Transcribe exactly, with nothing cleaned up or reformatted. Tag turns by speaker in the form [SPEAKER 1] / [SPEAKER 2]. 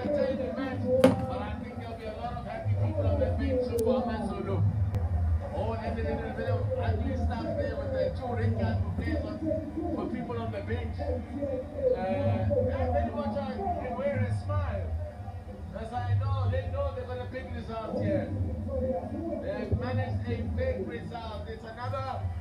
[SPEAKER 1] entertaining match, but I think there'll be a lot of happy people on that bench so far, Masulu. Oh, and then a little bit of ugly stuff there with the two red cards for players on, for people on the bench. Uh, yeah, very much I can wear a smile. As I know, they know they've got a big result here. They've managed a big result. It's another